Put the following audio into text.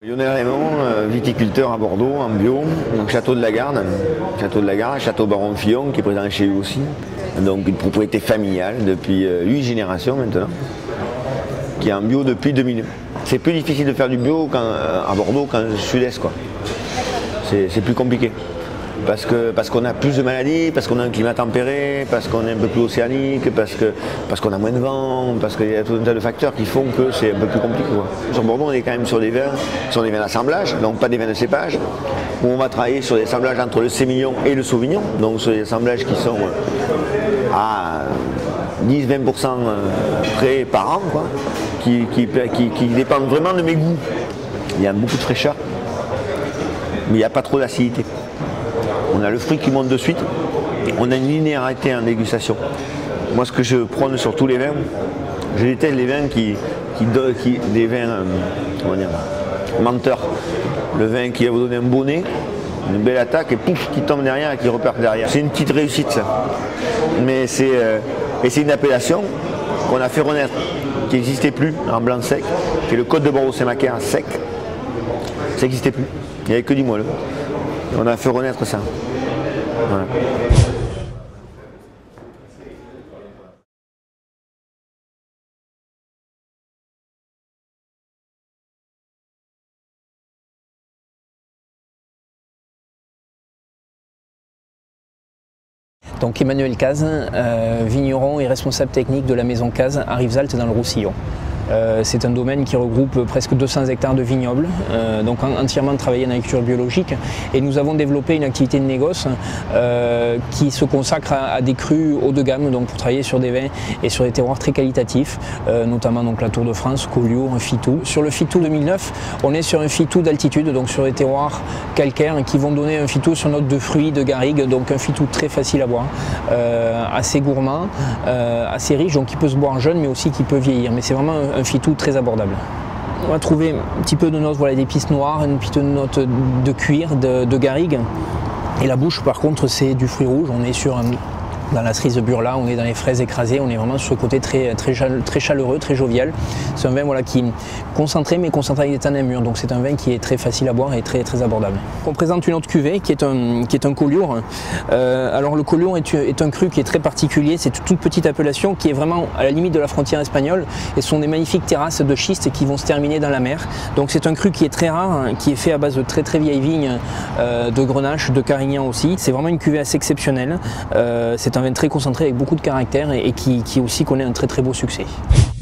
Lionel Raymond, viticulteur à Bordeaux, en bio, donc Château de la Garde, Château Baron Fillon qui est présent chez lui aussi. Donc une propriété familiale depuis 8 générations maintenant, qui est en bio depuis 2000. C'est plus difficile de faire du bio à Bordeaux qu'en sud-est, quoi. C'est plus compliqué. Parce qu'on a plus de maladies, parce qu'on a un climat tempéré, parce qu'on est un peu plus océanique, parce qu'on a moins de vent, parce qu'il y a tout un tas de facteurs qui font que c'est un peu plus compliqué, quoi. Sur Bordeaux, on est quand même sur des vins d'assemblage, donc pas des vins de cépage, où on va travailler sur des assemblages entre le sémillon et le sauvignon, donc sur des assemblages qui sont à 10-20% près par an, quoi, qui dépendent vraiment de mes goûts. Il y a beaucoup de fraîcheur, mais il n'y a pas trop d'acidité. On a le fruit qui monte de suite, on a une linéarité en dégustation. Moi, ce que je prône sur tous les vins, je déteste les vins des vins menteurs. Le vin qui va vous donner un bonnet, une belle attaque et pouf, qui tombe derrière et qui repart derrière. C'est une petite réussite, ça. Mais c'est une appellation qu'on a fait renaître, qui n'existait plus en blanc sec, qui est le Côte de Bordeaux-Saint-Macaire sec. Ça n'existait plus, il n'y avait que du moelleux. On a fait renaître ça. Voilà. Donc Emmanuel Cazes, vigneron et responsable technique de la maison Cazes à Rivesaltes dans le Roussillon. C'est un domaine qui regroupe presque 200 hectares de vignobles, donc entièrement travaillé en agriculture biologique. Et nous avons développé une activité de négoce qui se consacre à des crus haut de gamme, donc pour travailler sur des vins et sur des terroirs très qualitatifs, notamment donc la Tour de France, Collioure, Fitou. Sur le Fitou 2009, on est sur un Fitou d'altitude, donc sur des terroirs calcaires qui vont donner un Fitou sur note de fruits, de garrigue, donc un Fitou très facile à boire, assez gourmand, assez riche, donc qui peut se boire jeune mais aussi qui peut vieillir. Mais c'est vraiment un Fitou très abordable. On va trouver un petit peu de notes d'épices noires, une petite note de cuir, de garrigue. Et la bouche par contre c'est du fruit rouge, on est dans la cerise de Burla, on est dans les fraises écrasées, on est vraiment sur ce côté très chaleureux, très jovial. C'est un vin qui est concentré mais concentré avec des tanins mûrs, donc c'est un vin qui est très facile à boire et très abordable. On présente une autre cuvée qui est un Collioure. Alors le Collioure est un cru qui est très particulier, c'est une toute petite appellation qui est vraiment à la limite de la frontière espagnole et ce sont des magnifiques terrasses de schiste qui vont se terminer dans la mer. Donc c'est un cru qui est très rare, qui est fait à base de très vieilles vignes, de Grenache, de Carignan aussi. C'est vraiment une cuvée assez exceptionnelle. C'est un vin très concentré avec beaucoup de caractère et qui aussi connaît un très beau succès.